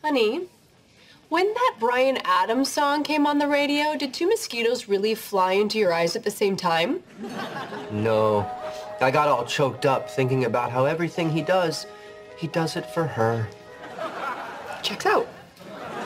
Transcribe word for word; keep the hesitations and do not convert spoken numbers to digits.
Honey, when that Bryan Adams song came on the radio, did two mosquitoes really fly into your eyes at the same time? No. I got all choked up thinking about how everything he does, he does it for her. Checks out.